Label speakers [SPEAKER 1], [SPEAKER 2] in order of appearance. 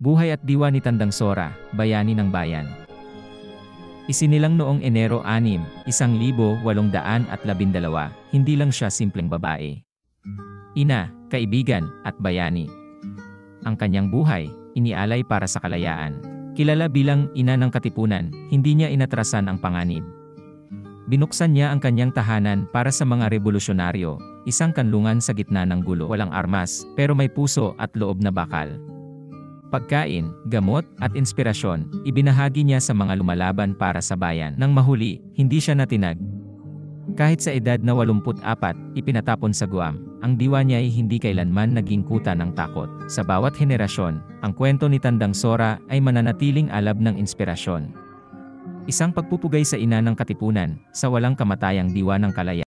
[SPEAKER 1] Buhay at diwa ni Tandang Sora, bayani ng bayan. Isinilang noong Enero 6, 1812, hindi lang siya simpleng babae. Ina, kaibigan, at bayani. Ang kanyang buhay, inialay para sa kalayaan. Kilala bilang ina ng katipunan, hindi niya inatrasan ang panganib. Binuksan niya ang kanyang tahanan para sa mga revolusyonaryo, isang kanlungan sa gitna ng gulo. Walang armas, pero may puso at loob na bakal. Pagkain, gamot, at inspirasyon, ibinahagi niya sa mga lumalaban para sa bayan. Nang mahuli, hindi siya natinag. Kahit sa edad na 84, ipinatapon sa Guam, ang diwa niya ay hindi kailanman naging kuta ng takot. Sa bawat henerasyon, ang kwento ni Tandang Sora ay mananatiling alab ng inspirasyon. Isang pagpupugay sa ina ng katipunan, sa walang kamatayang diwa ng kalayaan.